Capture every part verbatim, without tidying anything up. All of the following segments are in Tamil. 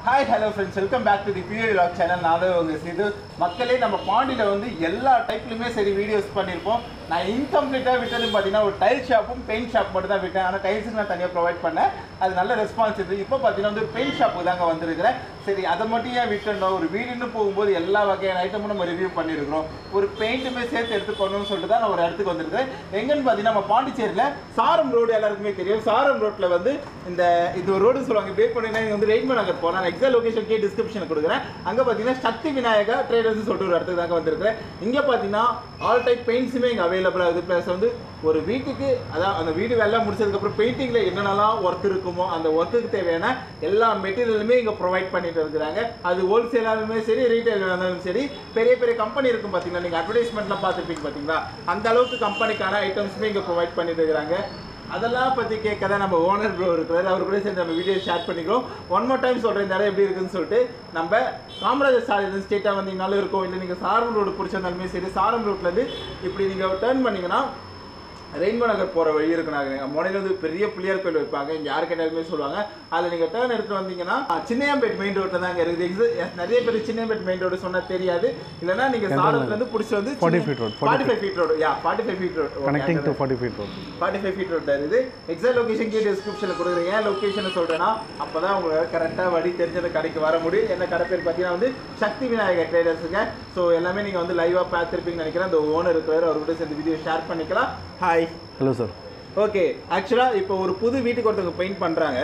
Hi, hello friends. Welcome back to the pyvlogs channel. நான் உங்க சிது மக்களே நம்ம பாண்டியில வந்து எல்லா டைப்லயுமே சரி வீடியோஸ் பண்ணிருப்போம். நான் இன்கம்ப்ளீட்டா விட்டது பாத்தீங்கன்னா ஒரு டைல் ஷாப்பும் பெயிண்ட் ஷாப் மட்டும் தான் விட்டேன். ஆனா டைல்ஸ்க்கு நான் தனியா ப்ரொவைட் பண்ணேன். அது நல்ல ரெஸ்பான்ஸ் இது. இப்போ பாத்தீங்கன்னா வந்து பெயிண்ட் ஷாப்புக்கு தாங்க வந்திருக்கிறேன். சரி அதை மட்டும் ஏன் விட்டோம் ஒரு வீடுன்னு போகும்போது எல்லா வகையான ஐட்டமும் நம்ம ரிவ்யூ பண்ணியிருக்கிறோம். ஒரு பெயிண்ட்டுமே சேர்த்து எடுத்துக்கணும்னு சொல்லிட்டு தான் நான் ஒரு இடத்துக்கு வந்திருக்கேன். எங்கன்னு பாத்தீங்கன்னா நம்ம பாண்டிச்சேரியில சாரம் ரோடு எல்லாருக்குமே தெரியும். சாரம் ரோட்ல வந்து இந்த இது ஒரு ரோடு சொல்லுவாங்க. பேக் பண்ணினா வந்து VINAYAGAR போனா எக்ஸாக்ட் லொகேஷன் கே டிஸ்கிரிப்ஷன் கொடுக்குறேன். அங்க பாத்தீங்கன்னா சக்தி விநாயகர் ட்ரேடர்ஸ் சொல்லிட்டு ஒரு இடத்துக்கு தாங்க வந்திருக்கிறேன். இங்க பாத்தீங்கன்னா ஆல் டைப் பெயிண்ட்ஸுமே இங்க அவைலபிளா இருக்குது. பிளஸ் வந்து ஒரு வீட்டுக்கு அதான் அந்த வீடு வேலை முடிச்சதுக்கு அப்புறம் பெயிண்டிங்ல என்னென்னலாம் ஒர்க் இருக்குமோ அந்த ஒர்க்குக்கு தேவையான எல்லா மெட்டீரியலுமே இங்க ப்ரொவைட் பண்ணிட்டு இருக்கிறாங்க. அது ஹோல்சேலாலுமே சரி ரீட்டைல் இருந்தாலும் சரி பெரிய பெரிய கம்பெனி இருக்கும் பாத்தீங்கன்னா நீங்க அட்வர்டைஸ்மெண்ட்லாம் பார்த்துருப்பீங்க பாத்தீங்களா அந்த அளவுக்கு கம்பெனிக்கான ஐட்டம்ஸுமே இங்க ப்ரொவைட் பண்ணிட்டு இருக்கிறாங்க. அதெல்லாம் பற்றி கேட்க தான் நம்ம ஓனர் ப்ரோ இருக்கிறாரு. அவர் கூட சேர்ந்து நம்ம வீடியோ ஷேர் பண்ணிக்கிறோம். ஒன் மோர் டைம் சொல்கிறேன் இந்த இடம் எப்படி இருக்குன்னு சொல்லிட்டு நம்ம காமராஜர் சாலை ஸ்ட்ரெயிட்டாக வந்தீங்கனாலும் இருக்கும். இல்லை நீங்கள் சாரம் ரோடு பிடிச்சிருந்தாலுமே சரி சாரம் ரோட்லேருந்து இப்படி நீங்கள் டேர்ன் பண்ணிங்கன்னா ரெயின்போ நகர் போகிற வழி இருக்கு. நாங்கள் மொனையில் வந்து பெரிய பிள்ளையார் கோயில் வைப்பாங்க. இங்கே யார் கேட்டாலுமே சொல்லுவாங்க. அதில் நீங்கள் டேர்ன் எடுத்துகிட்டு வந்தீங்கன்னா சின்னையாம்பேட் மெயின் ரோட்டில் தாங்க இருக்குது. நிறைய பேர் சின்னையாம்பேட் மெயின் ரோடு சொன்னால் தெரியாது. இல்லைனா நீங்கள் சாரத்துலேருந்து பிடிச்சி வந்து forty feet road forty five feet road yeah forty five feet road connecting to forty feet road forty five feet road தான் இருக்குது. எக்ஸாக்ட் லொகேஷன் கீழே டிஸ்கிரிப்ஷனில் கொடுக்குறேன். ஏன் லொக்கேஷனை சொல்கிறேன்னா அப்போ தான் உங்களுக்கு கரெக்டாக வழி தெரிஞ்சது கடைக்கு வர முடியும். என்ன கடை பேர் பார்த்தீங்கன்னா வந்து சக்தி விநாயகர் ட்ரேடர்ஸுங்க. ஸோ எல்லாமே நீங்கள் வந்து லைவாக பார்த்துருப்பீங்கன்னு நினைக்கிறேன். அந்த ஓனர் இருக்கிறார். அவர் கூட சேர்ந்து வீடியோ ஷேர் பண்ணிக்கலாம். ஹாய். Hello sir. ஓகே, ஆக்சுவலாக இப்போ ஒரு புது வீட்டுக்கு ஒருத்தவங்க பெயிண்ட் பண்ணுறாங்க.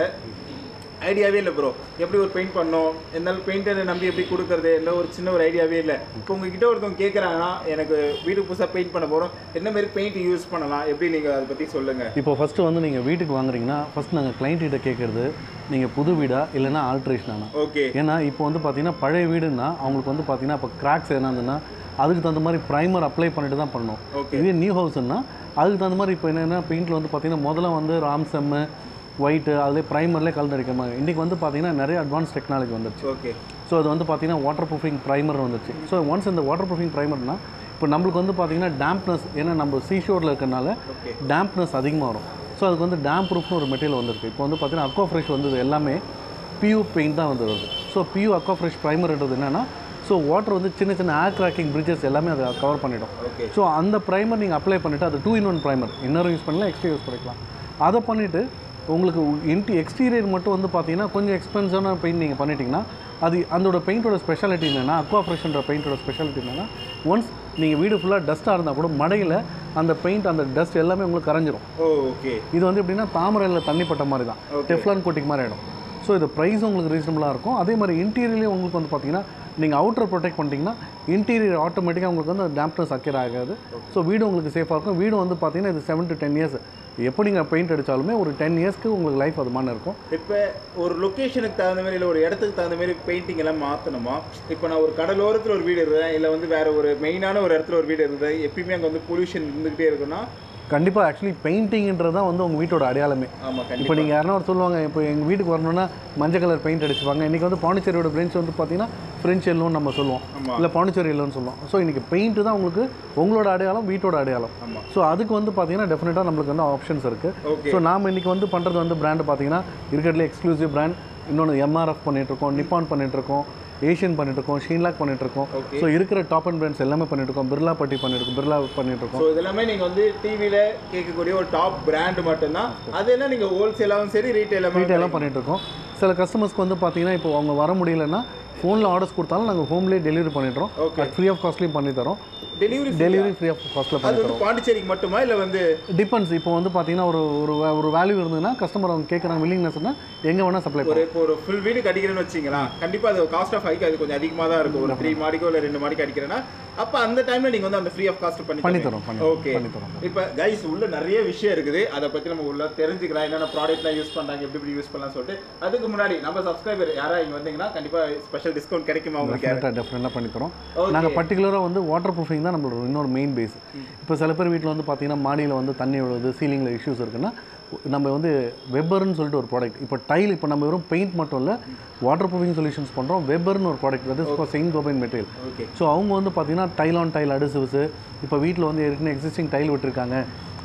ஐடியாவே இல்லை ப்ரோ எப்படி ஒரு பெயிண்ட் பண்ணோம் என்னாலும் பெயிண்டரை நம்பி எப்படி கொடுக்குறது இல்லை ஒரு சின்ன ஒரு ஐடியாவே இல்லை. இப்போ உங்ககிட்ட ஒருத்தவங்க கேட்குறாங்கன்னா எனக்கு வீட்டுக்கு புதுசாக பெயிண்ட் பண்ண போகிறோம் என்ன மாதிரி பெயிண்ட் யூஸ் பண்ணலாம் எப்படி நீங்கள் அதை பற்றி சொல்லுங்கள். இப்போ ஃபஸ்ட்டு வந்து நீங்கள் வீட்டுக்கு வாங்குறீங்கன்னா ஃபஸ்ட் நாங்கள் கிளைண்ட்டிட்ட கேட்குறது நீங்கள் புது வீடா இல்லைனா ஆல்ட்ரேஷனா. ஓகே. ஏன்னா இப்போ வந்து பார்த்தீங்கன்னா பழைய வீடுன்னா அவங்களுக்கு வந்து பார்த்தீங்கன்னா இப்போ கிராக்ஸ் என்னதுன்னா அதுக்கு தகுந்த மாதிரி ப்ரைமர் அப்ளை பண்ணிட்டு தான் பண்ணணும். இதே நியூ ஹவுஸ்ன்னா அதுக்கு தகுந்த மாதிரி இப்போ என்னென்னா பெயிண்டில் வந்து பார்த்தீங்கன்னா முதல்ல வந்து ராம் செம்மு ஒயிட்டு அதிலே ப்ரைமர்லேயே கலந்துருக்க மாதிரி இன்றைக்கி வந்து பார்த்தீங்கன்னா நிறைய அட்வான்ஸ் டெக்னாலஜி வந்துருச்சு. ஓகே. ஸோ அது வந்து பார்த்தீங்கன்னா வாட்டர் ப்ரூஃபிங் ப்ரைமர் வந்துச்சு. ஸோ ஒன்ஸ் இந்த வாட்டர் ப்ரூஃபிங் ப்ரைமர்னா இப்போ நம்மளுக்கு வந்து பார்த்தீங்கன்னா டேம்ப்னஸ் ஏன்னா நம்ம சீஷோரில் இருக்கிறனால டேம்ப்னஸ் அதிகமாக வரும். ஸோ அதுக்கு வந்து டேம்ப் ப்ரூஃப்னு ஒரு மெட்டீரியல் வந்துருக்கு. இப்போ வந்து பார்த்தீங்கன்னா அக்வா ஃப்ரெஷ் வந்து எல்லாமே பியூ பெயிண்ட் தான் வந்து வருது. ஸோ பியூ அக்வா ஃப்ரெஷ் ப்ரைமர்ன்றது என்னென்னா ஸோ வாட்டர் வந்து சின்ன சின்ன ஏர் கிராக்கிங் பிரிட்ஜஸ் எல்லாமே அதை கவர் பண்ணிடும். ஸோ அந்த ப்ரைமர் நீங்கள் அப்ளை பண்ணிவிட்டு அது டூ இன் ஒன் ப்ரைமர் இன்னரும் யூஸ் பண்ணலாம் எக்ஸ்ட்ரா யூஸ் பண்ணிக்கலாம். அதை பண்ணிவிட்டு உங்களுக்கு இன்டி எக்ஸ்டீரியர் மட்டும் வந்து பார்த்தீங்கன்னா கொஞ்சம் எக்ஸ்பென்சிவான பெயிண்ட் நீங்கள் பண்ணிட்டீங்கன்னா அது அதோட பெயிண்டோட ஸ்பெஷாலிட்டி என்னென்னா அக்வா ஃப்ரெஷ்ன்ற பெயிண்டோட ஸ்பெஷாலிட்டி என்னென்னா ஒன்ஸ் நீங்கள் வீடு ஃபுல்லாக டஸ்ட்டாக இருந்தால் கூட மடையில் அந்த பெயிண்ட் அந்த டஸ்ட் எல்லாமே உங்களுக்கு கரைஞ்சிரும். ஓகே. இது வந்து எப்படின்னா தாமரையில் தண்ணி பட்ட மாதிரி தான் டெஃப்லான் கோட்டிங் மாதிரி ஆகிடும். ஸோ இது ப்ரைஸ் உங்களுக்கு ரீசனபுளாக இருக்கும். அதே மாதிரி இன்டீரியர்லேயே உங்களுக்கு வந்து பார்த்தீங்கன்னா நீங்கள் அவுட்டர் ப்ரொடெக்ட் பண்ணிட்டீங்கன்னா இன்டீரியர் ஆட்டோமேட்டிக்காக உங்களுக்கு வந்து டேம்ப்னஸ் அக்கேர் ஆகாது. ஸோ வீடு உங்களுக்கு சேஃபாக இருக்கும். வீடு வந்து பார்த்தீங்கன்னா இது செவன் டு டென் இயர்ஸ் எப்படி நீங்கள் பெயிண்ட் அடித்தாலுமே ஒரு டென் இயர்ஸ்க்கு உங்களுக்கு லைஃப் அது மாதிரி இருக்கும். இப்போ ஒரு லொக்கேஷனுக்கு தகுந்த மாதிரி இல்லை ஒரு இடத்துக்கு தகுந்த மாதிரி பெயிண்டிங் எல்லாம் மாற்றணுமா? இப்போ நான் ஒரு கடலோரத்தில் ஒரு வீடு இருக்கிறேன் இல்லை வந்து வேறு ஒரு மெயினான ஒரு இடத்துல ஒரு வீடு இருக்குது எப்பயுமே அங்கே வந்து பொல்யூஷன் இருந்துகிட்டே இருக்குன்னா கண்டிப்பாக ஆக்சுவலி பெயிண்டிங்கிறது தான் வந்து உங்கள் வீட்டோட அடையாளமே. இப்போ நீங்கள் யாருன்னா ஒரு சொல்லுவாங்க இப்போ எங்கள் வீட்டுக்கு வரணும்னா மஞ்சள் கலர் பெயிண்ட் அடிச்சுப்பாங்க. இன்றைக்கி வந்து பாண்டிச்சேரியோட பிரெஞ்ச் வந்து பார்த்தீங்கன்னா ஃப்ரெஞ்ச் எல்லோன்னு நம்ம சொல்லுவோம் இல்லை பாண்டிச்சேரி எல்லோன்னு சொல்லுவோம். ஸோ இன்றைக்கி பெயிண்ட்டு தான் உங்களுக்கு உங்களோட அடையாளம் வீட்டோட அடையாளம். ஸோ அதுக்கு வந்து பார்த்தீங்கன்னா டெஃபினட்டாக நம்மளுக்கு வந்து ஆப்ஷன்ஸ் இருக்குது. ஸோ நாம் இன்றைக்கி வந்து பண்ணுறது வந்து பிராண்டு பார்த்தீங்கன்னா இருக்கிறதுல எக்ஸ்க்ளூசிவ் பிராண்ட் இன்னொன்று எம்ஆர்எஃப் பண்ணிகிட்ருக்கோம் நிப்பான் பண்ணிகிட்ருக்கோம் ஏஷியன் பண்ணிட்டுருக்கோம் ஷீன்லாக் பண்ணிட்டுருக்கோம். ஸோ இருக்கிற டாப் அண்ட் பிராண்ட்ஸ் எல்லாமே பண்ணிட்டுருக்கோம். பிர்லா பட்டி பண்ணிட்டுருக்கோம் பிர்லா பண்ணிட்டுருக்கோம். ஸோ இதெல்லாமே நீங்கள் வந்து டிவியில் கேட்கக்கூடிய ஒரு டாப் பிராண்ட் மட்டும்தான். அதெல்லாம் நீங்கள் ஹோல்சேலாகவும் சரி ரீட்டைலாகவும் ரீட்டைலாக பண்ணிட்டுருக்கோம். சில கஸ்டமர்ஸ்க்கு வந்து பார்த்தீங்கன்னா இப்போ அவங்க வர முடியலன்னா ஃபோனில் ஆர்டர்ஸ் கொடுத்தாலும் நாங்கள் ஹோம்லேயே டெலிவரி பண்ணிடுறோம். ஃப்ரீ ஆஃப் காஸ்ட்லேயும் பண்ணி தரோம். டெலிவரி டெலிவரி ஃப்ரீ ஆஃப் காஸ்ட்டில் பண்ணி தரோம். பாண்டிச்சேரிக்கு மட்டுமா இல்லை வந்து டிபெண்ட்ஸ். இப்போ வந்து பார்த்தீங்கன்னா ஒரு ஒரு ஒரு வேல்யூ இருந்ததுன்னா கஸ்டமர் அவங்க கேட்குறாங்க வில்லிங்னஸ்னா எங்கே வேணால் சப்ளை ஒரு இப்போ ஒரு ஃபுல் வீடு கட்டிக்கிறேன்னு வச்சிங்களா கண்டிப்பாக அது காஸ்ட் ஆஃப் ஹைக்கு அது கொஞ்சம் அதிகமாக தான் இருக்கும். ஒரு த்ரீ மாடிக்கோ இல்லை ரெண்டு மாடிக்கு அடிக்கிறேன்னா அப்போ அந்த டைமில் நீங்கள் வந்து அந்த ஃப்ரீ ஆஃப் காஸ்ட் பண்ணி பண்ணி தரோம். ஓகே. இப்போ கைஸ் உள்ள நிறைய விஷயம் இருக்குது. அதை பற்றி நம்ம உள்ள தெரிஞ்சுக்கலாம் என்னென்ன ப்ராடக்ட்லாம் யூஸ் பண்ணுறாங்க எப்படி எப்படி யூஸ் பண்ணலாம் சொல்லிட்டு. அதுக்கு முன்னாடி நம்ம சப்ஸ்கிரைபர் யாராவது இங்கே வந்தீங்கன்னா கண்டிப்பாக ஸ்பெஷல் டிஸ்கவுண்ட் கிடைக்குமா உங்களுக்கு? டெஃபினட்டாக பண்ணி தரோம். நாங்கள் பர்டிகுலராக வந்து வாட்டர் ப்ரூஃபிங் தான் நம்மளோட இன்னொரு மெயின் பேஸ். இப்போ சில பேர் வீட்டில் வந்து பார்த்தீங்கன்னா மாடியில் வந்து தண்ணி விழுது சீலிங்கில் இஷ்யூஸ் இருக்குன்னா நம்ம வந்து வெப்பர்னு சொல்லிட்டு ஒரு ப்ராடக்ட் இப்போ டைல் இப்போ நம்ம வெறும் பெயிண்ட் மட்டும் இல்லை வாட்டர் ப்ரூஃபிங் சொல்யூஷன்ஸ் பண்ணுறோம். வெப்பர்னு ஒரு product that is for Saint Gobain material. So அவங்க வந்து பார்த்தீங்கன்னா டைல் ஆன் டைல் அடிசிவ்ஸ் இப்போ வீட்டில் வந்து ஏற்கனவே எக்ஸிஸ்டிங் டைல் விட்டுருக்காங்க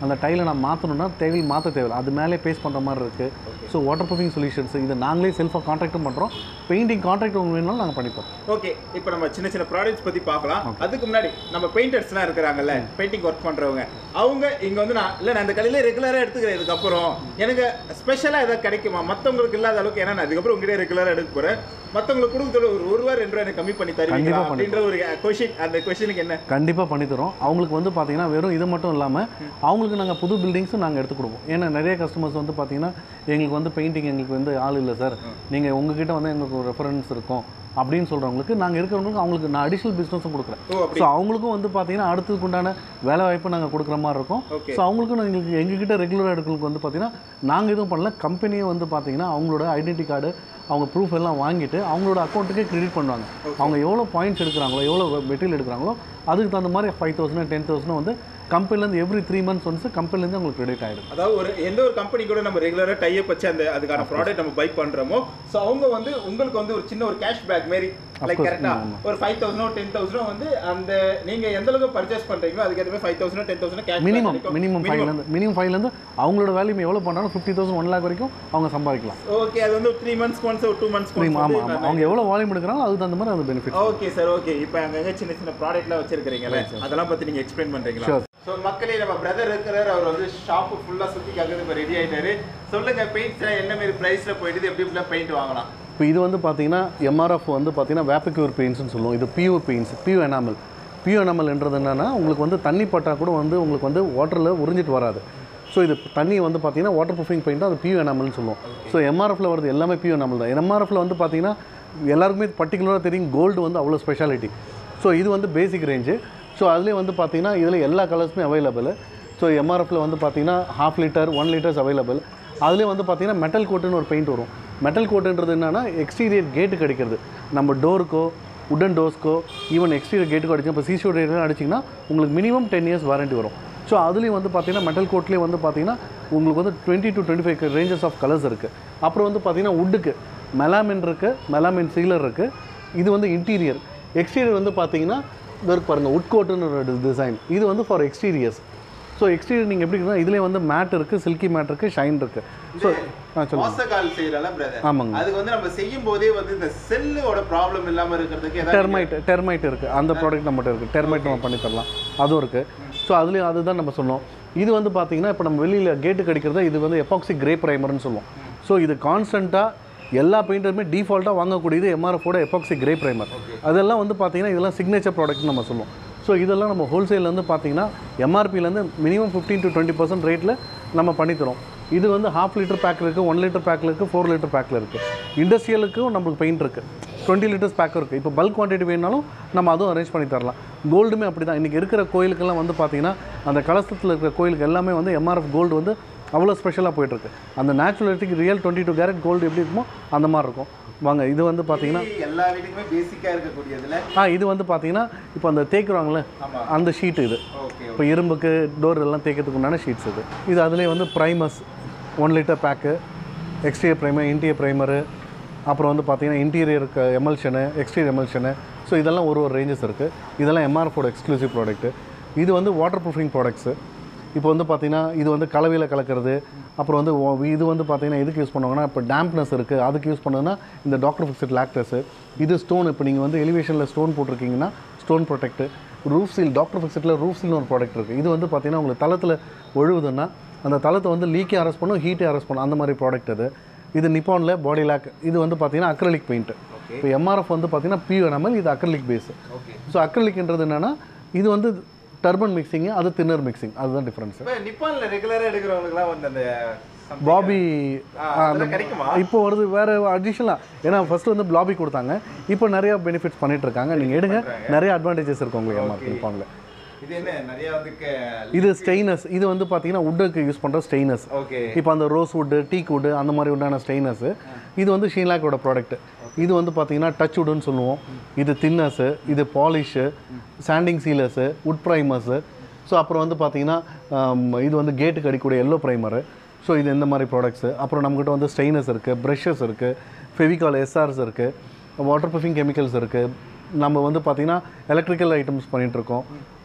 அந்த டைலை நான் மாற்றணும்னா தேவை மாற்ற தேவையில்லை, அது மேலே பேஸ்ட் பண்ணுற மாதிரி இருக்குது. ஸோ வாட்டர் ப்ரூஃபிங் சொல்யூஷன்ஸ் இது நாங்களே செல்ஃபாக கான்ட்ராக்டும் பண்ணுறோம். பெயிண்டிங் கான்ட்ராக்ட் உங்களுக்கு வேணாலும் நாங்கள் பண்ணிப்போம். ஓகே, இப்போ நம்ம சின்ன சின்ன ப்ராடக்ட்ஸ் பற்றி பார்க்கலாம். அதுக்கு முன்னாடி நம்ம பெயிண்டர்ஸ்லாம் இருக்கிறாங்கல்ல, பெயிண்டிங் ஒர்க் பண்ணுறவங்க, அவங்க இங்கே வந்து நான் இல்லை நான் இந்த கடையில் ரெகுலராக எடுத்துக்கிறேன், இதுக்கப்புறம் எனக்கு ஸ்பெஷலாக எதாவது கிடைக்குமா மற்றவங்களுக்கு இல்லாத அளவுக்கு? ஏன்னா நான் அதுக்கப்புறம் உங்ககிட்ட ரெகுலராக எடுக்க போகிறேன், மற்றவங்களுக்கு கொடுக்குற ஒரு ஒரு ரூபா ரெண்டு ரூபா எனக்கு கம்மி பண்ணி தருவீங்களா அப்படின்ற ஒரு கொஷின். அந்த கொஷனுக்கு என்ன? கண்டிப்பாக பண்ணி தரோம். அவங்களுக்கு வந்து பார்த்தீங்கன்னா வெறும் இது மட்டும் இல்லாமல் அவங்களுக்கு நாங்கள் புது பில்டிங்ஸும் நாங்கள் எடுத்து கொடுப்போம். ஏன்னா நிறைய கஸ்டமர்ஸ் வந்து பார்த்தீங்கன்னா எங்களுக்கு வந்து பெயிண்டிங் எங்களுக்கு வந்து ஆள் இல்லை சார், நீங்கள் உங்ககிட்ட வந்து எங்களுக்கு ஒரு ரெஃபரன்ஸ் இருக்கும் அப்படின்னு சொல்கிறவங்களுக்கு நாங்கள் இருக்கிறவங்களுக்கு அவங்களுக்கு நான் அடிஷ்னல் பிஸ்னஸும் கொடுக்குறேன். ஸோ அவங்களுக்கும் வந்து பார்த்தீங்கன்னா அடுத்ததுக்கு உண்டான வேலை வாய்ப்பு நாங்கள் கொடுக்குற மாதிரி இருக்கும். ஸோ அவங்களுக்கும் எங்களுக்கு எங்ககிட்ட ரெகுலராக எடுக்கிறதுக்கு வந்து பார்த்தீங்கன்னா நாங்கள் எதுவும் பண்ணல, கம்பெனியே வந்து பார்த்தீங்கன்னா அவங்களோட ஐடென்டி கார்டு அவங்க ப்ரூஃப் எல்லாம் வாங்கிட்டு அவங்களோட அக்கௌண்ட்டுக்கே கிரெடிட் பண்ணுவாங்க. அவங்க எவ்வளோ பாயிண்ட்ஸ் எடுக்கிறாங்களோ எவ்வளோ மெட்டீரியல் எடுக்கிறாங்களோ அதுக்கு தகுந்த மாதிரி ஃபைவ் தௌசண்ட் டென் தௌசண்ட் வந்து கம்பெனிலேருந்து எவ்ரி த்ரீ மந்த்ஸ் ஒன்ஸ் கம்பெனிலேருந்து உங்களுக்கு கிரெடிட் ஆகிடும். அதாவது ஒரு எந்த ஒரு கம்பெனி கூட நம்ம ரெகுலராக டைப் வச்சு அந்த அதுக்கான ப்ராடக்ட் நம்ம பை பண்ணுறோமோ, ஸோ அவங்க வந்து உங்களுக்கு வந்து ஒரு சின்ன ஒரு கேஷ் பேக் மாரி லைக் கரெக்டாக ஒரு ஃபைவ் தௌசண்டோ டென் தௌசண்டோ வந்து அந்த நீங்கள் எந்த அளவுக்கு பர்ச்சேஸ் பண்ணுறீங்களோ அதுக்கு எதுவுமே five thousand ten thousand cash minimum minimum ஃபைவ்லேருந்து மினிமம் ஃபைவ்லேருந்து அவங்களோட வேல்யூ எவ்வளோ பண்ணாலும் ஃபிஃப்டி தௌசண்ட் ஒன் லேக் வரைக்கும் அவங்க சம்பாதிக்கலாம். ஓகே, அது வந்து த்ரீ மந்த்ஸ் ஒன்ஸ் ஒரு டூ மந்த்ஸ் ஆமாம் ஆமாம் அவங்க எவ்வளோ வால்யூம் எடுக்கிறாங்களோ அதுக்கு தகுந்த மாதிரி அது பெனிஃபிட். Okay sir, okay. இப்போ அங்கங்கே சின்ன சின்ன ப்ராடக்ட்லாம் வச்சிருக்கிறீங்களே, அதெல்லாம் பற்றி நீங்கள் எக்ஸ்பிளைன் பண்ணுறீங்களா? ஸோ மக்களே, நம்ம பிரதர் இருக்கிறார், அவர் வந்து ஷாப்பு ஃபுல்லாக சுற்றி காக்கிறது இப்போ ரெடி ஆகிட்டாரு. சொல்லுங்கள், பெயிண்ட்ஸ்லாம் என்ன மாரி ப்ரைஸில் போயிட்டு எப்படி இப்படிலாம் பெயிண்ட் வாங்கலாம்? இப்போ இது வந்து பார்த்தீங்கன்னா எம்ஆர்எஃப் வந்து பார்த்தீங்கன்னா வேப்பக்யூர் பெயிண்ட்ஸ்னு சொல்லுவோம். இது பியூ பெயிண்ட்ஸ், பியூ எனாமல். பியூ எனாமல்ன்றது என்னென்னா உங்களுக்கு வந்து தண்ணி பட்டால் கூட வந்து உங்களுக்கு வந்து வாட்டரில் உறிஞ்சிட்டு வராது. ஸோ இது தண்ணி வந்து பார்த்தீங்கன்னா வாட்டர் ப்ரூஃபிங் பெயிண்ட், அது பியூ எனாமல்னு சொல்லுவோம். ஸோ எம்ஆர்எஃப்ல வருது எல்லாமே பியூ எனாமல் தான். எம்ஆர்எஃப்ல வந்து பார்த்தீங்கன்னா எல்லாருக்குமே பர்டிகுலராக தெரியும் கோல்டு வந்து அவ்வளோ ஸ்பெஷாலிட்டி. ஸோ இது வந்து பேசிக் ரேஞ்சு. ஸோ அதுலேயே வந்து பார்த்தீங்கன்னா இதில் எல்லா கலர்ஸுமே அவைலபிள். ஸோ எம்ஆர்எஃப்ல வந்து பார்த்தீங்கன்னா half litre one litres available. அதுலேயே வந்து பார்த்தீங்கன்னா மெட்டல் கோட்டுன்னு ஒரு பெயிண்ட் வரும். மெட்டல் கோட்டுன்றது என்னென்னா எக்ஸ்டீரியர் கேட்டு கிடைக்கிறது, நம்ம டோருக்கோ உடன் டோர்ஸ்க்கோ ஈவன் எக்ஸ்டீரியர் கேட்டுக்கோ அடிச்சு இப்போ சிசி டேட்லாம் அடிச்சிங்கன்னா உங்களுக்கு மினிமம் டென் இயர்ஸ் வாரண்ட்டி வரும். ஸோ அதுலேயும் வந்து பார்த்தீங்கன்னா மெட்டல் கோட்லேயே வந்து பார்த்தீங்கன்னா உங்களுக்கு வந்து twenty to twenty five ranges of colours இருக்குது. அப்புறம் வந்து பார்த்தீங்கன்னா உட்டுக்கு மெலாமின் இருக்குது, மெலாமின் சீலர் இருக்குது. இது வந்து இன்டீரியர். எக்ஸ்டீரியர் வந்து பார்த்தீங்கன்னா இதற்கு பாருங்கள் உட் கோட்டுன்னு ஒரு டிசைன், இது வந்து ஃபார் எக்ஸ்டீரியர்ஸ். ஸோ எக்ஸ்டீரியர் நீங்கள் எப்படி இருக்குன்னா இதுலேயே வந்து மேட் இருக்குது, சில்கி மேட் இருக்குது, ஷைன் இருக்குது. ஸோ வாசகால் செய்யறல பிரதர், ஆமாங்க, அதுக்கு வந்து நம்ம செய்யும் போதே வந்து இந்த செல்லோட ப்ராப்ளம் இல்லாமல் இருக்கிறதுக்கு ஏதாவது டெர்மைட் டெர்மைட் இருக்குது, அந்த ப்ராடக்ட் நம்மகிட்ட இருக்குது. டெர்மைட் நம்ம பண்ணி தரலாம், அதுவும் இருக்குது. ஸோ அதுலேயும் அதுதான் நம்ம சொன்னோம். இது வந்து பார்த்தீங்கன்னா இப்போ நம்ம வெளியில் கேட்டு கிடைக்கிறத இது வந்து எபாக்சி கிரே ப்ரைமர்னு சொல்லுவோம். ஸோ இது கான்ஸ்டண்ட்டாக எல்லா பெயிண்டருமே டிஃபால்ட்டாக வாங்கக்கூடியது எம்ஆர்எஃபோட எபாக்சி கிரே ப்ரைமர். அதெல்லாம் வந்து பார்த்தீங்கன்னா இதெல்லாம் சிக்னேச்சர் ப்ராடக்ட்னு நம்ம சொல்லுவோம். ஸோ இதெல்லாம் நம்ம ஹோல்சேல்லேருந்து பார்த்தீங்கன்னா எம்ஆர்பிலேருந்து minimum fifteen to twenty percent ரேட்டில் நம்ம பண்ணித்தரோம். இது வந்து ஹாஃப் லிட்டர் பேக் இருக்குது, ஒன் லிட்டர் பேக்கில் இருக்குது, ஃபோர் லிட்டர் பேக்கில் இருக்குது. இண்டஸ்ட்ரியலுக்கும் நம்மளுக்கு பெயிண்ட் இருக்குது, டுவெண்ட்டி லிட்டர்ஸ் பேக்கும் இருக்குது. இப்போ பல்க் குவான்டிட்டி வேணுனாலும் நம்ம அதுவும் அரேஞ்ச் பண்ணி தரலாம். கோல்டுமே அப்படி தான். இன்றைக்கி இருக்கிற கோயிலுக்கெல்லாம் வந்து பார்த்தீங்கன்னா அந்த கலசத்தில் இருக்கிற கோயிலுக்கு எல்லாமே வந்து எம்ஆர்எஃப் கோல்டு வந்து அவ்வளோ ஸ்பெஷலாக போயிட்டுருக்கு. அந்த நேச்சுரலிட்டிக்கு real twenty two carat gold எப்படி இருக்குமோ அந்த மாதிரி இருக்கும். வாங்க, இது வந்து பார்த்தீங்கன்னா எல்லா வீட்டுக்குமே பேசிக்காக இருக்கக்கூடியதில் ஆ இது வந்து பார்த்தீங்கன்னா இப்போ அந்த தேய்க்குறாங்களே அந்த ஷீட் இது. இப்போ இரும்புக்கு டோர் எல்லாம் தேய்க்கிறதுக்கு உண்டான ஷீட்ஸ் இது. இது அதிலே வந்து primers one litre pack, exterior primer, interior primer, அப்புறம் வந்து பார்த்தீங்கன்னா இன்டீரியருக்கு எமல்ஷனு, எக்ஸ்டீரியர் எமல்ஷனு. ஸோ இதெல்லாம் ஒரு ஒரு ரேஞ்சஸ் இருக்குது. இதெல்லாம் எம்ஆர்எஃபோட எக்ஸ்க்ளூசிவ் ப்ராடக்ட்டு. இது வந்து வாட்டர் ப்ரூஃபிங் ப்ராடக்ட்ஸு. இப்போ வந்து பார்த்தீங்கன்னா இது வந்து கலவையில் கலக்கிறது. அப்புறம் வந்து இது வந்து பார்த்தீங்கன்னா எதுக்கு யூஸ் பண்ணுவாங்கன்னா இப்போ டேம்ப்னஸ் இருக்குது அதுக்கு யூஸ் பண்ணுன்னா இந்த டாக்டர் ஃபிக்ஸட் லாக்டஸு. இது ஸ்டோன், இப்போ நீங்கள் வந்து எலிவேஷனில் ஸ்டோன் போட்டிருக்கீங்கன்னா stone protect. Roof seal, doctor ஃபிக்ஸட்டில் ரூஃப் சீல்னு ஒரு ப்ராடக்ட் இருக்குது. இது வந்து பார்த்தீங்கன்னா உங்களுக்கு தளத்தில் ஒழுகுதுன்னா அந்த தளத்தை வந்து லீக்கே அரெஸ்ட் பண்ணும், ஹீட்டே அரெஸ்ட் பண்ணும், அந்த மாதிரி ப்ராடக்ட் அது. இது நிப்பானில் பாடி லாக். இது வந்து பார்த்தீங்கன்னா அக்ரலிக் பெயிண்ட்டு. இப்போ எம்ஆர்எஃப் வந்து பார்த்தீங்கன்னா பியூ எனாமல், இது அக்ரலிக் பேஸு. ஸோ அக்ரலிக்ன்றது என்னென்னா இது வந்து டர்பன் மிக்சிங், அது தின்னர் மிக்சிங், அதுதான் டிஃபரன்ஸ். நிப்பான்ல ரெகுலரா எடுக்கிறவங்களுக்குலாம் வந்து அந்த பாபி கிடைக்குமா இப்போ வருது வேறு அடிஷனலாக. ஏன்னா ஃபர்ஸ்ட் வந்து பாபி கொடுத்தாங்க, இப்போ நிறையா பெனிஃபிட்ஸ் பண்ணிட்டு இருக்காங்க. நீங்கள் எடுங்க, நிறைய அட்வான்டேஜஸ் இருக்குது உங்களுக்கு எம்ஆர்பி நிப்பான்ல. இது என்ன நிறைய அதுக்கு இது ஸ்டெயினஸ். இது வந்து பார்த்தீங்கன்னா வுட்டுக்கு யூஸ் பண்ணுற ஸ்டெயினஸ். ஓகே, இப்போ அந்த ரோஸ் வுட்டு, டீக் வுட்டு அந்த மாதிரி உண்டான ஸ்டெயினஸ். இது வந்து ஷீலாக்கோட ப்ராடக்ட். இது வந்து பார்த்தீங்கன்னா டச் வுட்டுன்னு சொல்லுவோம். இது தின்னர்ஸு, இது polish, sanding sealers, wood primers. So அப்புறம் வந்து பார்த்தீங்கன்னா இது வந்து கேட்டுக்கு அடிக்கூடிய எல்லோ ப்ரைமரு. ஸோ இது இந்த மாதிரி ப்ராடக்ட்ஸு. அப்புறம் நம்மக்கிட்ட வந்து ஸ்டெயினஸ் இருக்குது, ப்ரஷஸ் இருக்குது, ஃபெவிகால் எஸ்ஆர்ஸ் இருக்குது, வாட்டர் ப்ரூஃபிங் கெமிக்கல்ஸ் இருக்குது. நம்ம வந்து பார்த்திங்கன்னா எலக்ட்ரிக்கல் ஐட்டம்ஸ் பண்ணிகிட்ருக்கோம்.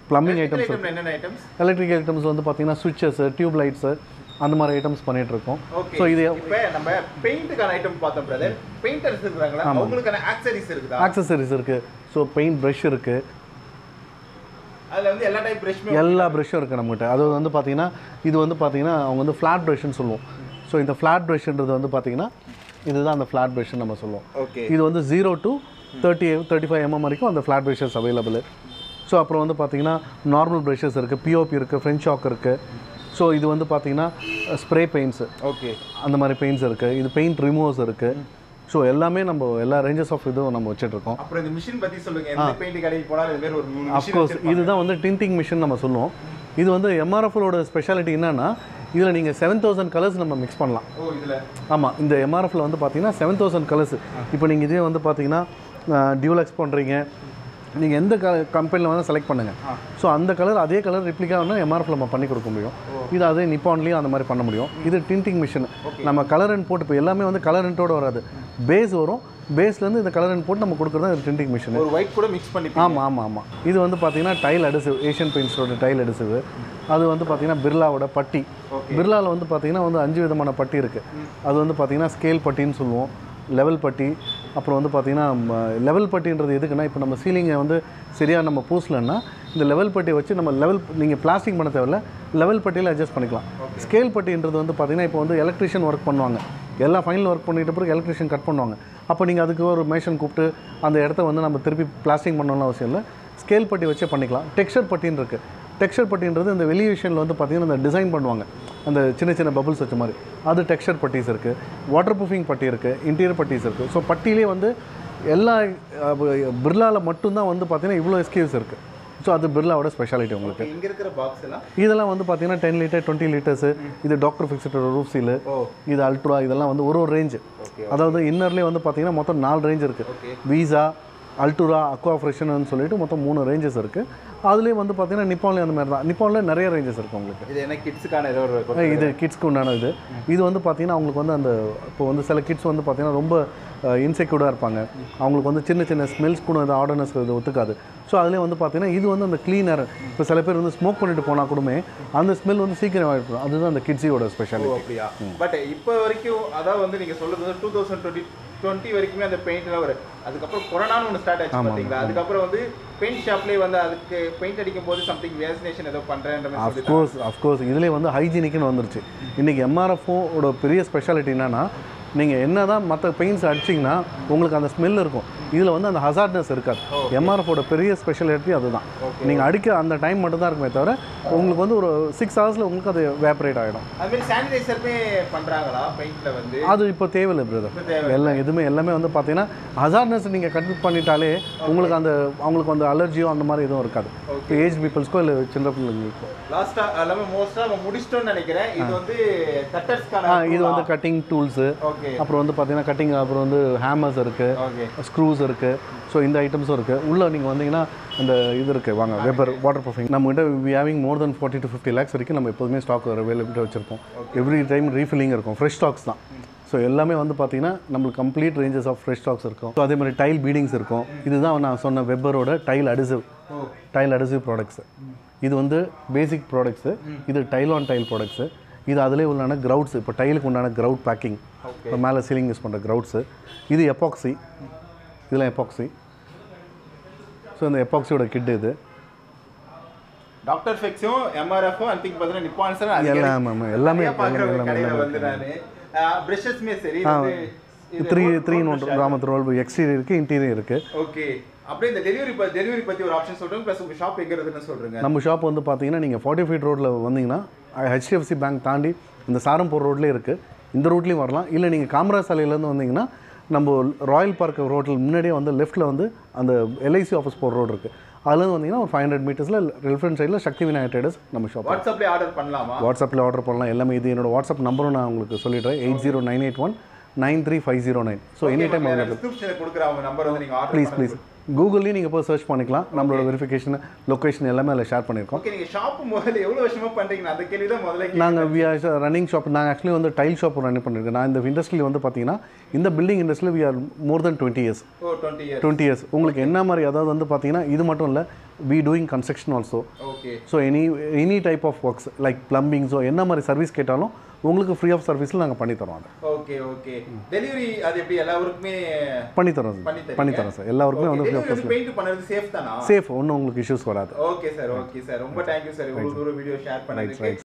ப்ளம்பிங் ஐட்டம்ஸ் என்னென்ன ஐட்டம்ஸ் எலக்ட்ரிக் ஐட்டம்ஸ் வந்து பார்த்தீங்கன்னா சுவிட்சஸ் டியூப் லைட்ஸு அந்த மாதிரி ஐட்டம்ஸ் பண்ணிட்டு இருக்கோம். ஸோ இது இப்போ நம்ம பெயிண்ட்டுக்கான ஐட்டம் பார்த்தோம் பிரதர். பெயிண்டர்ஸ் இருக்காங்களா, அவங்களுக்கான ஆக்சசரிஸ் இருக்குதா? ஆக்சசரிஸ் இருக்குது. ஸோ பெயிண்ட் ப்ரஷ் இருக்குது, அதில் வந்து எல்லா டைப் ப்ரஷ் எல்லா ப்ரஷ்ஷும் இருக்குது நம்மகிட்ட. அது வந்து பார்த்தீங்கன்னா இது வந்து பார்த்தீங்கன்னா அவங்க வந்து ஃப்ளாட் ப்ரஷ்ன்னு சொல்லுவோம். ஸோ இந்த ஃப்ளாட் ப்ரஷ்ன்றது வந்து பார்த்தீங்கன்னா இதுதான் அந்த ஃப்ளாட் ப்ரஷ்ன்னு நம்ம சொல்லுவோம். ஓகே. இது வந்து zero to thirty thirty five mm வரைக்கும் அந்த ஃப்ளாட் ப்ரஷஸ் அவைலபிள். ஸோ அப்புறம் வந்து பார்த்தீங்கன்னா நார்மல் ப்ரஷஸ் இருக்குது, பிஓபி இருக்குது, ஃப்ரெஞ்ச் சாக் இருக்குது. ஸோ இது வந்து பார்த்தீங்கன்னா ஸ்ப்ரே பெயிண்ட்ஸு, ஓகே, அந்த மாதிரி பெயிண்ட்ஸ் இருக்குது. இது பெயிண்ட் ரிமூவர்ஸ் இருக்குது. ஸோ எல்லாமே நம்ம எல்லா ரேஞ்சஸ் ஆஃப் இதுவும் நம்ம வச்சுட்ருக்கோம். அப்புறம் இந்த மிஷின் பற்றி சொல்லுங்கள். எந்த பெயிண்ட் கடைக்கு போனால் இது மாதிரி ஒரு மூணு அஃப்கோர்ஸ் இதுதான் வந்து டிண்டிங் மிஷின் நம்ம சொல்லுவோம். இது வந்து எம்ஆர்எஃப்லோட ஸ்பெஷாலிட்டி என்னென்னா இதில் நீங்கள் செவன் தௌசண்ட் கலர்ஸ் நம்ம மிக்ஸ் பண்ணலாம். ஓ இதில் ஆமாம், இந்த எம்ஆர்எஃப்ல வந்து பார்த்தீங்கன்னா செவன் தௌசண்ட் கலர்ஸ். இப்போ நீங்கள் இதே வந்து பார்த்தீங்கன்னா டியூலக்ஸ் பண்ணுறீங்க, நீங்கள் எந்த க கம்பெனியில் வந்து செலக்ட் பண்ணுங்கள். ஸோ அந்த கலர் அதே கலர் ரிப்ளிகா வேணால் எம்ஆர்எஃப்ல நம்ம பண்ணி கொடுக்க முடியும். இது அதே நிப்பான்லேயும் அந்த மாதிரி பண்ண முடியும். இது டிண்டிங் மிஷின். நம்ம கலர் அண்ட் போட்டு இப்போ எல்லாமே வந்து கலர் அண்ட்டோடு வராது, பேஸ் வரும். பேஸ்லேருந்து இந்த கலர் அண்ட் போட்டு நம்ம கொடுக்குறது இது டிண்டிங் மிஷின். ஒரு ஒயிட் கூட மிக்ஸ் பண்ணி. ஆமாம் ஆமாம் ஆமாம். இது வந்து பார்த்தீங்கன்னா டைல் அடிசிவ், ஏஷியன் பெயிண்ட்ஸோட டைல் அடிசிவ். அது வந்து பார்த்தீங்கன்னா பிர்லாவோட பட்டி. பிர்லாவில் வந்து பார்த்தீங்கன்னா வந்து அஞ்சு விதமான பட்டி இருக்குது. அது வந்து பார்த்தீங்கன்னா ஸ்கேல் பட்டின்னு சொல்லுவோம், லெவல் பட்டி. அப்புறம் வந்து பார்த்தீங்கன்னா லெவல் பட்டின்றது எதுக்குன்னா இப்போ நம்ம சீலிங்கை வந்து சரியாக நம்ம பூசலன்னா இந்த லெவல் பட்டியை வச்சு நம்ம லெவல் நீங்கள் பிளாஸ்டிக் பண்ண தேவையில்ல, லெவல் பட்டியில் அட்ஜஸ்ட் பண்ணிக்கலாம். ஸ்கேல் பட்டின்றது வந்து பார்த்தீங்கன்னா இப்போ வந்து எலக்ட்ரிஷியன் ஒர்க் பண்ணுவாங்க, எல்லாம் ஃபைனல் ஒர்க் பண்ணிட்டு பிறகு எலக்ட்ரிஷியன் கட் பண்ணுவாங்க. அப்போ நீங்கள் அதுக்கு ஒரு மேஷன் கூப்பிட்டு அந்த இடத்த வந்து நம்ம திருப்பி பிளாஸ்டிக் பண்ணணும்னு அவசியம் இல்லை, ஸ்கேல் பட்டி வச்சே பண்ணிக்கலாம். டெக்ஸ்சர் பட்டின்னு இருக்குது. டெக்ஸ்சர் பட்டின்றது இந்த வெளியேஷனில் வந்து பார்த்திங்கன்னா அந்த டிசைன் பண்ணுவாங்க, அந்த சின்ன சின்ன பபுள்ஸ் வச்ச மாதிரி, அது டெக்ஸ்சர் பட்டிஸ் இருக்குது. வாட்டர் ப்ரூஃபிங் பட்டி இருக்குது, இன்டீரியர் பட்டிஸ் இருக்குது. ஸோ பட்டியிலே வந்து எல்லா பிர்லாவில் மட்டும்தான் வந்து பார்த்திங்கன்னா இவ்வளோ எஸ்கேவ்ஸ் இருக்குது. ஸோ அது பிர்லாவோட ஸ்பெஷாலிட்டி உங்களுக்கு. இங்கே இருக்கிற பாக்ஸ் எல்லாம் இதெல்லாம் வந்து பார்த்தீங்கன்னா டென் லிட்டர் டுவெண்ட்டி லிட்டர்ஸு. இது டாக்டர் ஃபிக்ஸட்டோட ரூஃப் சீலு, இது அல்ட்ரா, இதெல்லாம் வந்து ஒரு ஒரு ரேஞ்சு. அதாவது இன்னர்லேயே வந்து பார்த்தீங்கன்னா மொத்தம் நாலு ரேஞ்ச் இருக்குது. வீசா, அல்ட்ரா, அக்வா ஃப்ரெஷ்னு சொல்லிட்டு மொத்தம் மூணு ரேஞ்சஸ் இருக்குது. அதுலேயே வந்து பார்த்தீங்கன்னா நிப்பான்லேயே அந்த மாதிரி தான். நிப்பானில் நிறைய ரேஞ்சஸ் இருக்குது உங்களுக்கு. இது என்ன கிட்ஸுக்கான ஏதோ ஒரு இது கிட்ஸ்க்கு உண்டான இது. இது வந்து பார்த்தீங்கன்னா அவங்களுக்கு வந்து அந்த இப்போ வந்து சில கிட்ஸ் வந்து பார்த்தீங்கன்னா ரொம்ப இன்செக்யூர்டாக இருப்பாங்க, அவங்களுக்கு வந்து சின்ன சின்ன ஸ்மெல்ஸ் கூட இது ஆர்டர்னஸ் இது ஒத்துக்காது. ஸோ அதுலேயே வந்து பார்த்தீங்கன்னா இது வந்து அந்த க்ளீனர். இப்போ சில பேர் வந்து ஸ்மோக் பண்ணிட்டு போனால் கூடமே அந்த ஸ்மெல் வந்து சீக்கிரம் ஆகிடும். அதுதான் அந்த கிட்ஸியோட ஸ்பெஷாலிட்டி. அப்படியா? பட் இப்போ வரைக்கும் அதாவது வந்து நீங்கள் சொல்கிறது டூ தௌசண்ட் டுவெண்ட்டி டுவெண்ட்டி வரைக்குமே அந்த பெயிண்ட்லாம் வரும். அதுக்கப்புறம் கொரோனான்னு ஒன்று ஸ்டார்ட் ஆச்சு பார்த்தீங்களா? அதுக்கப்புறம் வந்து பெயிண்ட் ஷாப்லேயே வந்து அதுக்கு பெயிண்ட் அடிக்கும் போது சம்திங் வேக்சினேஷன் ஏதோ பண்ணுறேன்ற மாதிரி. அஃப்கோர்ஸ் அஃப்கோர்ஸ் இதுலேயே வந்து ஹைஜீனிக்னு வந்துருச்சு. இன்றைக்கி எம்ஆர்எஃப்ஓட பெரிய ஸ்பெஷாலிட்டி என்னென்னா நீங்கள் என்ன தான் மற்ற பெயிண்ட்ஸ் அடிச்சிங்கன்னா உங்களுக்கு அந்த ஸ்மெல் இருக்கும், இதில் வந்து அந்த ஹசார்ட்னஸ் இருக்காது. எம்ஆர்எஃபோட பெரிய ஸ்பெஷாலிட்டி அதுதான். நீங்கள் அடிக்க அந்த டைம் மட்டும் தான் இருக்குமே தவிர உங்களுக்கு வந்து ஒரு சிக்ஸ் ஹவர்ஸில் உங்களுக்கு அது வேப்பரேட் ஆகிடும். அதுமாதிரி சானிடைசருமே பண்ணுறாங்களா பெயிண்டில் வந்து? அது இப்போ தேவையில்லை பிரதர். எல்லாம் எதுவுமே எல்லாமே வந்து பார்த்தீங்கன்னா ஹசார்ட்னஸ் நீங்கள் கட் பண்ணிட்டாலே உங்களுக்கு அந்த அவங்களுக்கு வந்து அலர்ஜியோ அந்த மாதிரி எதுவும் இருக்காது. இப்போ ஏஜ் பீப்புள்ஸ்க்கோ இல்லை சின்ன பிள்ளைங்களுக்கோ. லாஸ்ட்டாக எல்லாமே மோஸ்ட்டாக முடிச்சிட்டோன்னு நினைக்கிறேன். இது வந்து கட்டர்ஸ்க்கான, இது வந்து கட்டிங் டூல்ஸு, அப்புறம் வந்து பார்த்தீங்கன்னா கட்டிங், அப்புறம் வந்து ஹேமர்ஸ் இருக்குது, ஸ்க்ரூஸ் இருக்குது. ஸோ இந்த ஐட்டம்ஸும் இருக்குது. உள்ளே நீங்கள் வந்தீங்கன்னா அந்த இது இருக்குது, வாங்க வெப்பர் வாட்டர் ப்ரூஃபிங். நம்மகிட்ட we having more than forty to fifty lakhs வரைக்கும் நம்ம எப்போதுமே ஸ்டாக் அவைலபிளாக வச்சுருப்போம். எவ்ரி டைம் ரீஃபில்லிங் இருக்கும், ஃப்ரெஷ் ஸ்டாக்ஸ் தான். ஸோ எல்லாமே வந்து பார்த்தீங்கன்னா நம்மளுக்கு complete ranges of fresh stocks இருக்கும். ஸோ அதே மாதிரி டைல் பீடிங்ஸ் இருக்கும். இதுதான் நான் சொன்ன வெப்பரோட tile adhesive, tile adhesive products. இது வந்து பேசிக் ப்ராடக்ட்ஸு, இது டைல் ஆன் டைல் ப்ராடக்ட்ஸு. இது அதிலே உள்ளான கிரவுட்ஸ், இப்போ டைலுக்கு உண்டான கிரவுட் பேக்கிங், இப்போ மேலே சீலிங் யூஸ் பண்ணுற கிரவுட்ஸு. இது எப்பாக்சி, இதெல்லாம் எப்பாக்சி. ஸோ இந்த எப்பாக்சியோட கிட் இது. டாக்டர் ஃபெக்ஸும் எம்ஆர்எஃப்பும் ஐ திங்க் பார்த்தீங்கன்னா நிப்பான் சார் எல்லாமே எல்லாமே வந்து நான் பிரஷஸ்மே சரி த்ரீ த்ரீ ஒன் கிராமத்து ரோல் எக்ஸ்டீரியர் இருக்குது, இன்டீரியர் இருக்குது. ஓகே. அப்படியே இந்த டெலிவரி டெலிவரி பற்றி ஒரு ஆப்ஷன் சொல்கிறேன், ப்ளஸ் உங்கள் ஷாப் எங்கே இருக்குன்னு சொல்கிறேங்க. நம்ம ஷாப் வந்து பார்த்தீங்கன்னா நீங்கள் ஃபார்ட்டி ஃபீட் ரோட்டில் வந்தீங்கன்னா ஹெச்டிஎஃப்சி பேங்க் தாண்டி இந்த சாரம்பூர் ரோட்லேயே இருக்குது. இந்த ரூட்லேயும் வரலாம். இல்லை நீங்கள் காமராஜ் சாலையிலேருந்து வந்தீங்கன்னா நம்ம ராயல் பார்க் ரோட்டில் முன்னாடியே வந்து லெஃப்ட்டில் வந்து அந்த எல்ஐசி ஆஃபீஸ் போகிற ரோடு இருக்குது. அதுலேருந்து வந்தீங்கன்னா ஒரு ஃபைவ் ஹண்ட்ரட் மீட்டர்ஸில் ரெஃபரன்ஸ் சைடில் சக்தி விநாயகர் ட்ரேடர்ஸ் நம்ம ஷாப். வாட்ஸ்அப்லேயே ஆர்டர் பண்ணலாமா? வாட்ஸ்அப்பில் ஆர்டர் பண்ணலாம். எல்லாமே இது என்னோட வாட்ஸ்அப் நம்பரும் நான் உங்களுக்கு சொல்லிடுறேன், eight zero nine eight one nine three five zero nine. So any time available. டிஸ்கிரிப்ஷனில் கொடுக்குற அவங்க நம்பர் வந்து நீங்கள் ஆர்டர் ப்ளீஸ் ப்ளீஸ் கூகுள்லேயும் நீங்கள் போய் சர்ச் பண்ணிக்கலாம். நம்மளோட வெரிஃபிகேஷன் லொக்கேஷன் எல்லாமே அதில் ஷேர் பண்ணியிருக்கோம். ஓகே, நீங்கள் ஷாப் முதல்ல எவ்வளோ வருஷமாக பண்ணுறீங்க அந்த கேள்வி தான் முதல்ல. நாங்கள் வி ஆர் ரன்னிங் ஷாப். நாங்கள் ஆக்சுவலி வந்து டைல் ஷாப் ரன் பண்ணியிருக்கேன். நான் இந்த இண்டஸ்ட்ரியில் வந்து பார்த்தீங்கன்னா இந்த பில்டிங் இண்டஸ்ட்ரியில் we are more than twenty years. Oh twenty years twenty years உங்களுக்கு என்ன மாதிரி அதாவது வந்து பார்த்தீங்கன்னா இது மட்டும் இல்லை, we doing construction also. Okay. So any any type of works like பிளம்பிங்ஸோ என்ன மாதிரி சர்வீஸ் கேட்டாலும் உங்களுக்கு ஃப்ரீ ஆஃப் சர்வீஸில் நாங்கள் பண்ணித்தரோம். அது ஓகே ஓகே. டெலிவரி அது எப்படி எல்லாருக்குமே பண்ணித்தரோம் சார்? பண்ணித்தரோம் சார். எல்லாருக்குமே வந்து ஃப்ரீ ஆஃப் காஸ்ட். பெயிண்ட் பண்ணுறது சேஃப் தானா? சேஃப், ஒன்றும் உங்களுக்கு இஷ்யூஸ் வராது. Okay sir. ஓகே சார், ரொம்ப தேங்க்யூ சார் இவ்வளோ தூரம் வீடியோ ஷேர் பண்ணதுக்கு.